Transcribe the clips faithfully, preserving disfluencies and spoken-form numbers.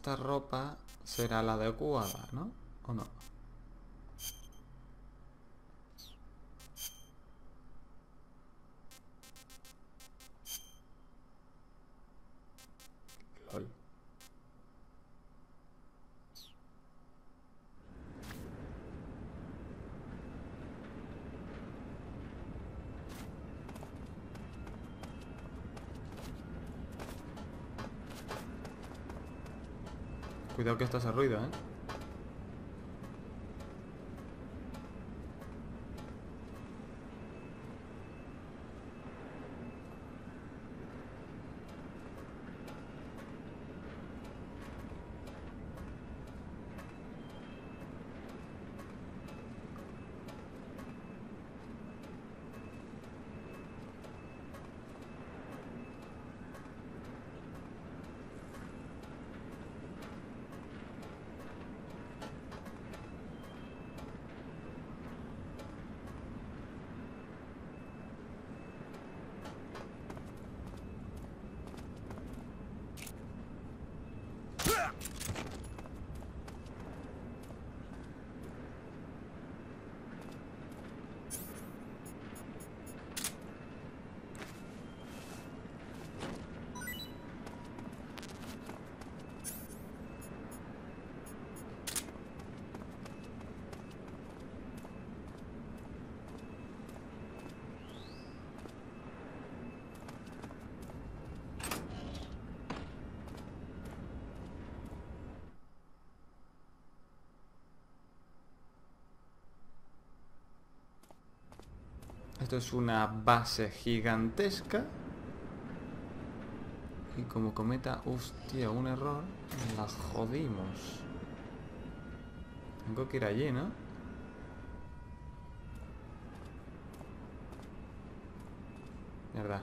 esta ropa será la adecuada, ¿no? ¿O no? LOL. Cuidado que esto hace ruido, ¿eh? Esto es una base gigantesca. Y como cometa, hostia, un error, la jodimos. Tengo que ir allí, ¿no? Mierda.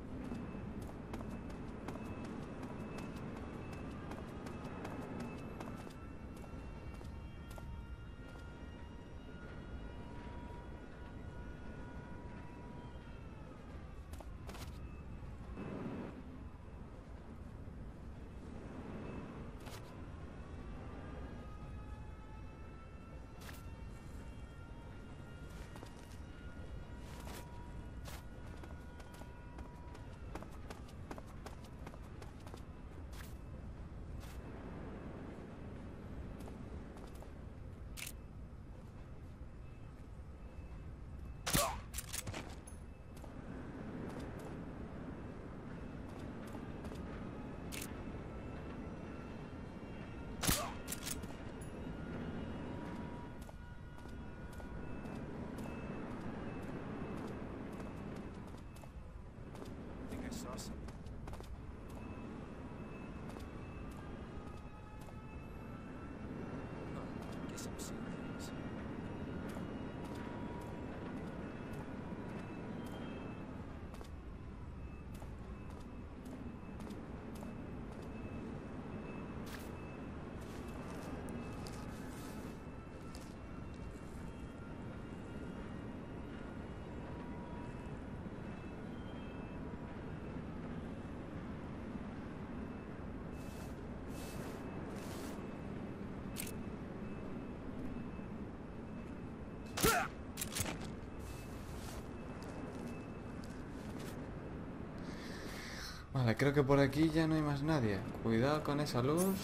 Vale, creo que por aquí ya no hay más nadie. Cuidado con esa luz.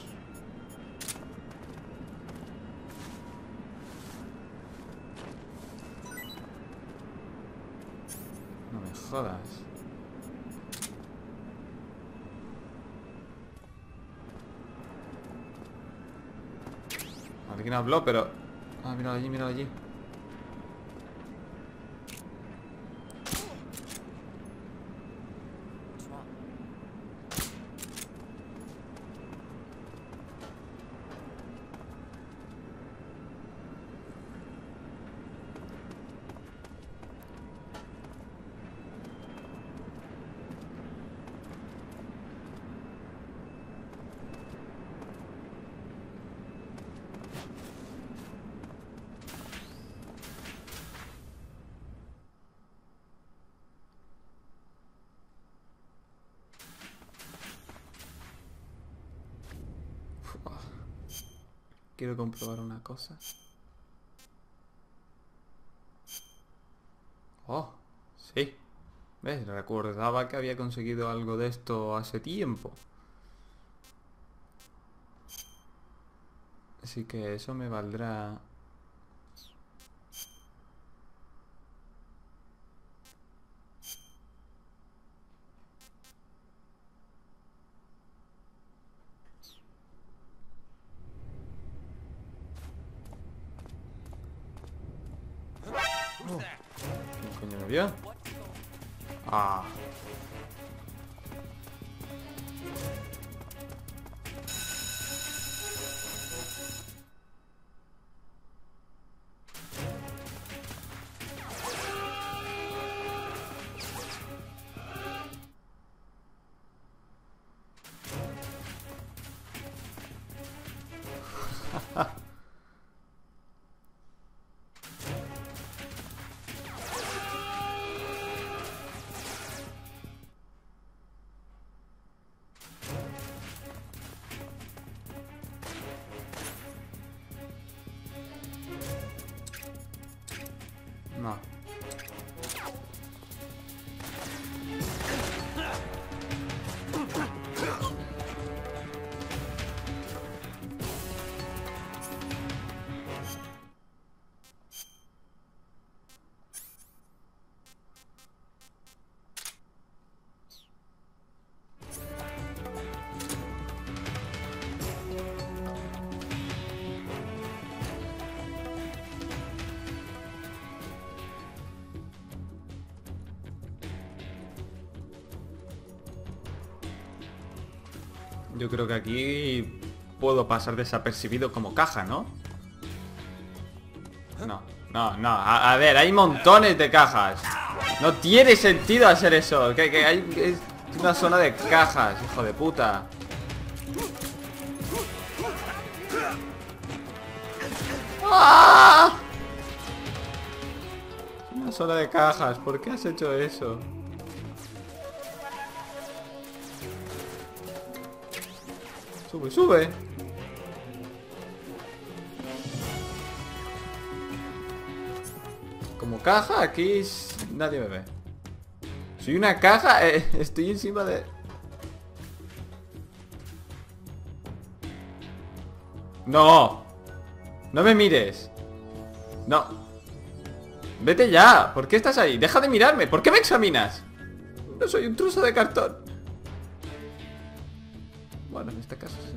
No me jodas. Alguien habló, pero... Ah, míralo allí, míralo allí. quiero comprobar una cosa. Oh, sí. ¿Ves? Recordaba que había conseguido algo de esto hace tiempo. Así que eso me valdrá... Oh, ¿qué coño me vio? Ah. No. Yo creo que aquí puedo pasar desapercibido como caja, ¿no? No, no, no. A, a ver, hay montones de cajas. No tiene sentido hacer eso. Que, que hay es una zona de cajas, hijo de puta. ¡Ah! Una zona de cajas. ¿Por qué has hecho eso? Sube, sube. Como caja, aquí nadie me ve. Soy una caja, eh, estoy encima de... No. No me mires. No. Vete ya. ¿Por qué estás ahí? Deja de mirarme. ¿Por qué me examinas? No soy un trozo de cartón. Bueno, en este caso sí.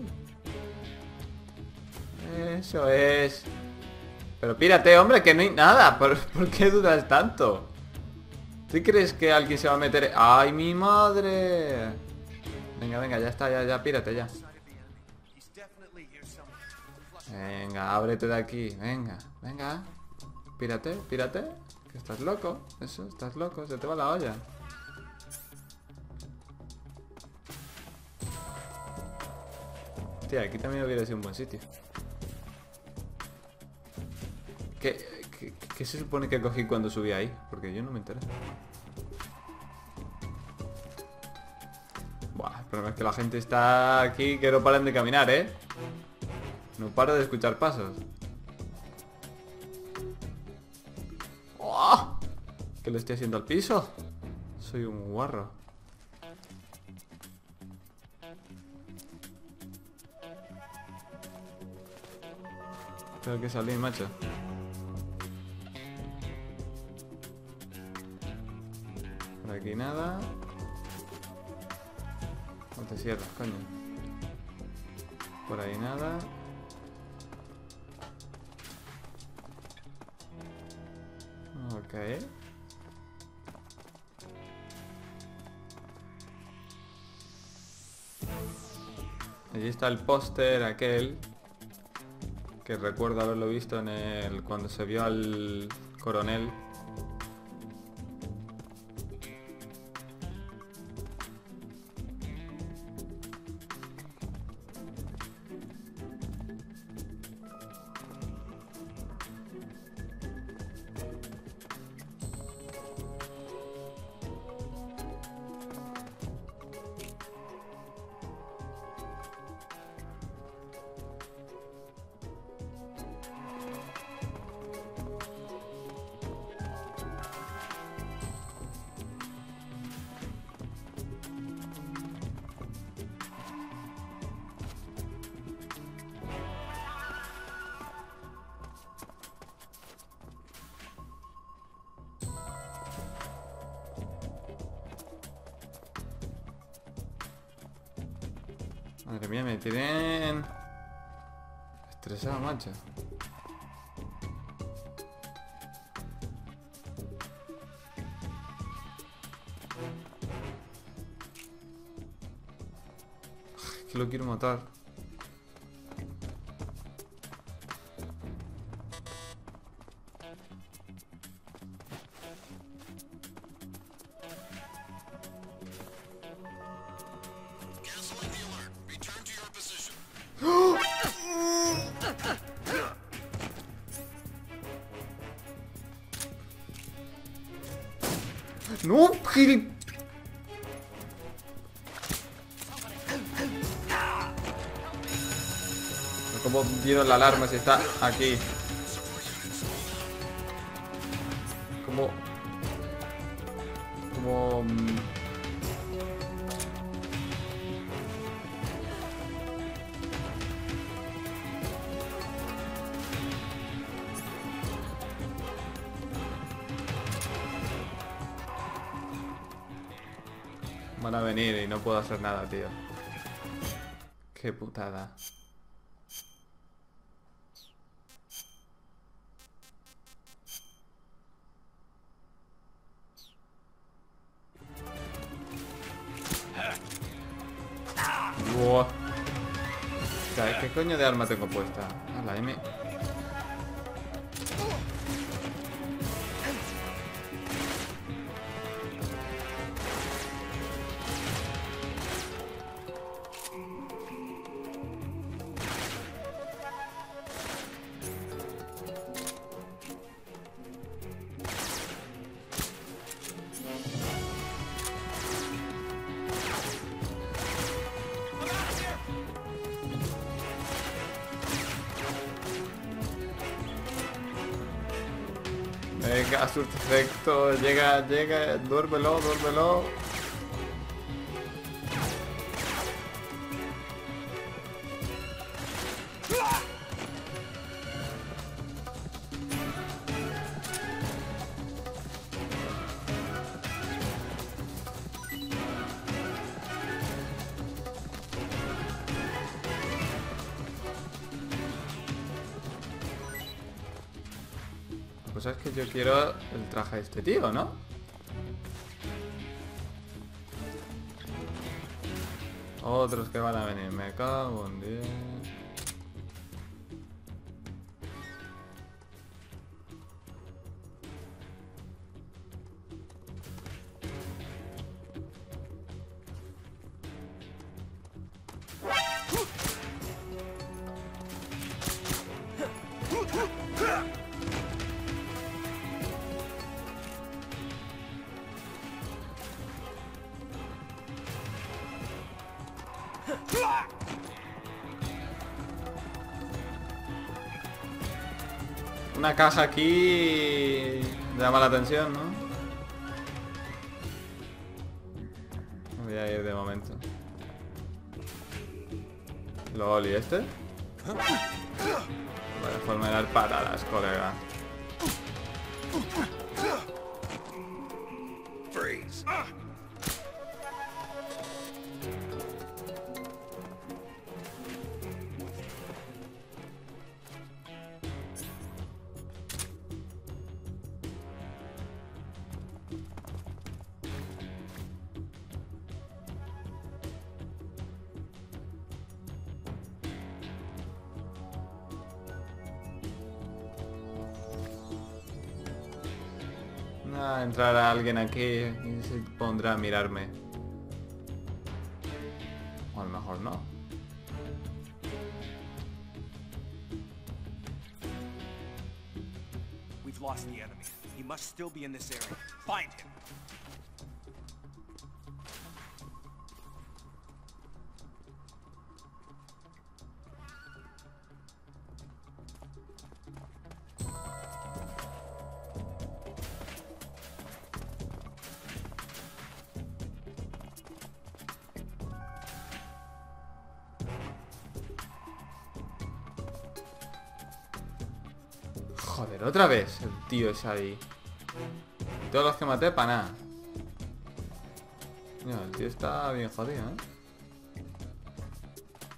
Eso es. Pero pírate, hombre, que no hay nada. ¿Por, ¿por qué dudas tanto? ¿Tú crees que alguien se va a meter? ¡Ay, mi madre! Venga, venga, ya está, ya, ya, pírate ya. Venga, ábrete de aquí. Venga, venga. Pírate, pírate. Que estás loco. Eso, estás loco, se te va la olla. Tía, aquí también hubiera sido un buen sitio. ¿Qué, qué, qué se supone que cogí cuando subí ahí? Porque yo no me enteré. Buah, el problema es que la gente está aquí que no paran de caminar, ¿eh? No paro de escuchar pasos. ¡Oh! ¿Qué le estoy haciendo al piso? Soy un guarro. Tengo que salir, macho. Por aquí nada. No te cierras, coño. Por ahí nada. Ok. Allí está el póster aquel que recuerdo haberlo visto en el cuando se vio al coronel. Madre mía, me tienen estresado, macho. Es que lo quiero matar. ¡No! ¡Gil! ¿Cómo dieron la alarma si está aquí? ¿Cómo? ¿Cómo? Van a venir y no puedo hacer nada, tío. Qué putada. Buah. ¿Qué coño de arma tengo puesta? Ah, la M. Venga, perfecto, llega, llega, duérmelo, duérmelo. Pues es que yo quiero el traje de este tío, ¿no? Otros que van a venir, me cago en diez. Una caja aquí llama la atención, ¿no? Me voy a ir de momento. ¿Lol y este? Vaya forma de dar patadas, colega. Freeze. Ah, entrará alguien aquí y se pondrá a mirarme. O a lo mejor no. We've lost the enemy. He must still be in this area. Find him. Joder, otra vez el tío ese ahí. Todos los que maté para nada. Mira, el tío está bien jodido, ¿eh?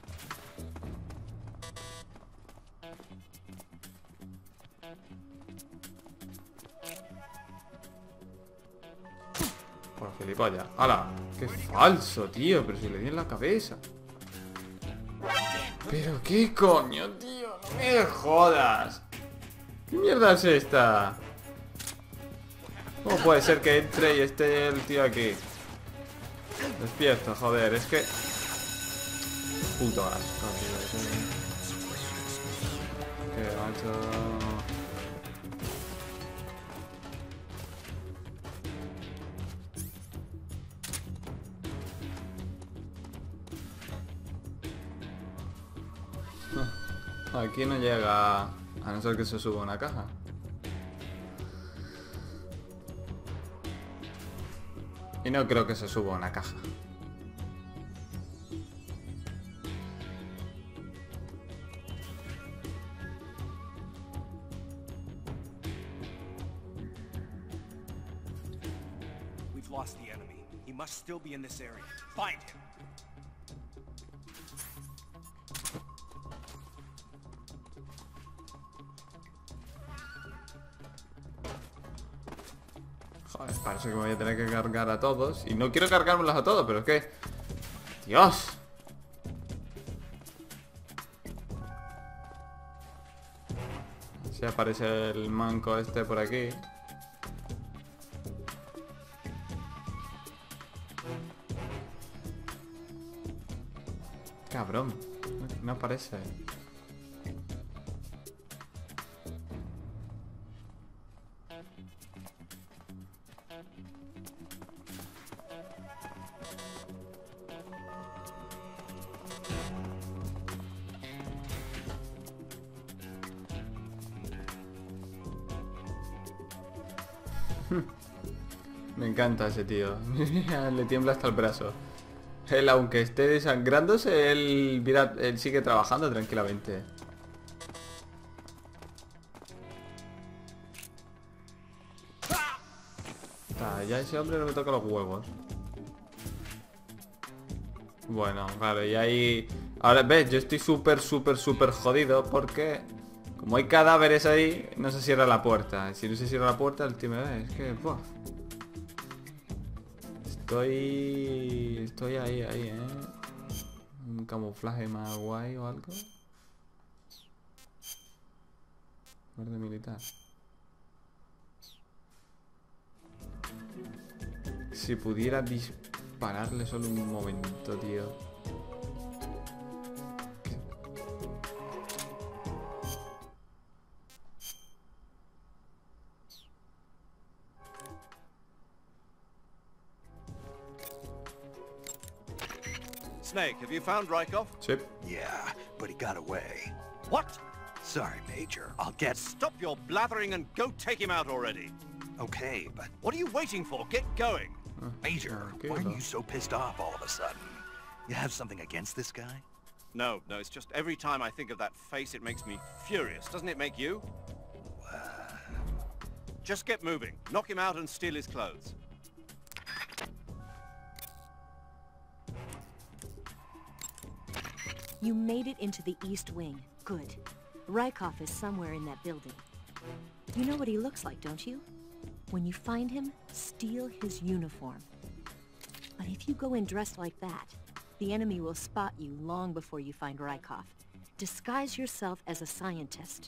Gilipollas. ¡Hala! ¡Qué falso, tío! Pero si le di en la cabeza. ¿Pero qué coño, tío? ¡No me jodas! ¿Qué mierda es esta? ¿Cómo puede ser que entre y esté el tío aquí? Despierta, joder, es que... Puto asco, tío. Qué macho... Aquí no llega, a no ser que se suba una caja. Y no creo que se suba una caja. We've lost the enemy. He must still be in this area. Find him. Joder, parece que me voy a tener que cargar a todos. Y no quiero cargármelos a todos, pero es que... ¡Dios! Si aparece el manco este por aquí. Cabrón. No aparece. Me encanta ese tío. Le tiembla hasta el brazo. Él, aunque esté desangrándose, él, mira, él sigue trabajando tranquilamente. Ah, ya ese hombre no me toca los huevos. Bueno, claro, y ahí... Ahora, ves, yo estoy súper, súper, súper jodido porque... Como hay cadáveres ahí, no se cierra la puerta. Si no se cierra la puerta, el tío me ve. Es que... Buah. Estoy... Estoy ahí, ahí, ¿eh? Un camuflaje más guay o algo. Guardia militar. Si pudiera dispararle solo un momento, tío. Snake, have you found Rykov? Sí. Yeah, but he got away. What? Sorry, Major. I'll get... Stop your blathering and go take him out already. Okay, but... What are you waiting for? Get going. Major, okay, why are though. you so pissed off all of a sudden? You have something against this guy? No, no, it's just every time I think of that face, it makes me furious. Doesn't it make you? Just get moving. Knock him out and steal his clothes. You made it into the East Wing. Good. Rykov is somewhere in that building. You know what he looks like, don't you? When you find him, steal his uniform. But if you go in dressed like that, the enemy will spot you long before you find Rykov. Disguise yourself as a scientist.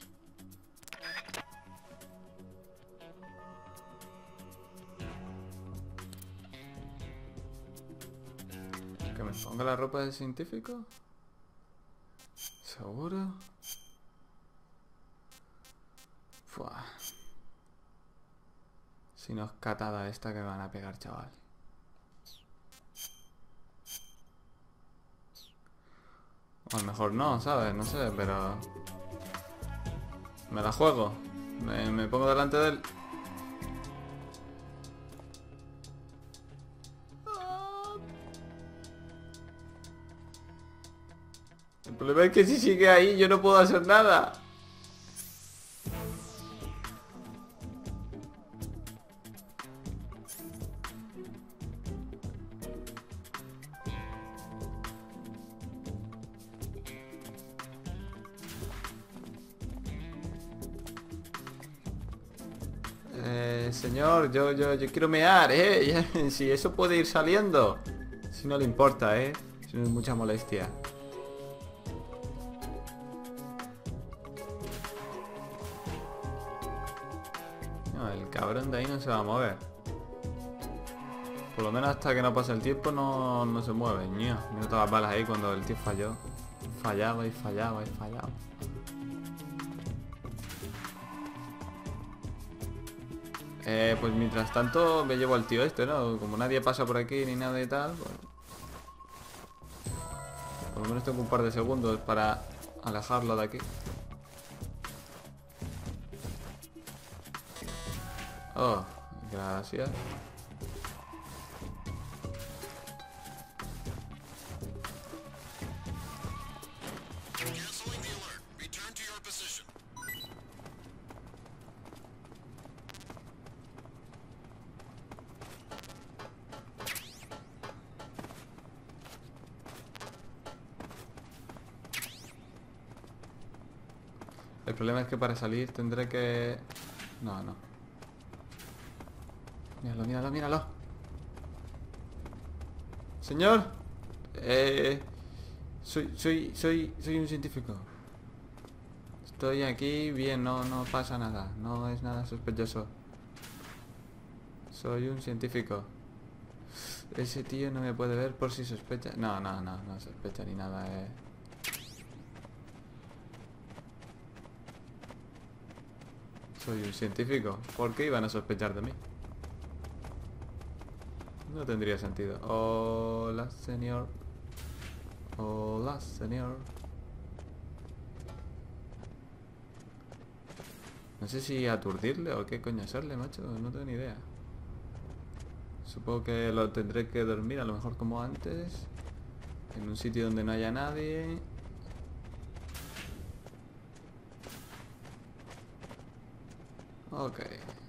¿Que me ponga la ropa de científico? ¿Seguro? Fuah. Si no es catada esta que me van a pegar, chaval. O a lo mejor no, ¿sabes? No sé, pero... Me la juego. Me, me pongo delante de él. El problema es que si sigue ahí yo no puedo hacer nada. Eh, señor, yo, yo, yo quiero mear, eh. Si eso puede ir saliendo. Si no le importa, eh. Si no es mucha molestia. No, el cabrón de ahí no se va a mover. Por lo menos hasta que no pase el tiempo no, no se mueve. Ño, me noto las balas ahí cuando el tío falló. Fallaba y fallaba y fallaba. Eh, pues mientras tanto me llevo al tío este, ¿no? Como nadie pasa por aquí ni nada y tal, pues... Por lo menos tengo un par de segundos para alejarlo de aquí. Oh, gracias. El problema es que para salir tendré que... No, no. Míralo, míralo, míralo. Señor. Eh... Soy, soy, soy, soy un científico. Estoy aquí bien, no, no pasa nada. No es nada sospechoso. Soy un científico. Ese tío no me puede ver por si sospecha. No, no, no, no sospecha ni nada, eh. Soy un científico. ¿Por qué iban a sospechar de mí? No tendría sentido. Hola, señor. Hola, señor. No sé si aturdirle o qué coño hacerle, macho. No tengo ni idea. Supongo que lo tendré que dormir a lo mejor como antes. En un sitio donde no haya nadie. Ok.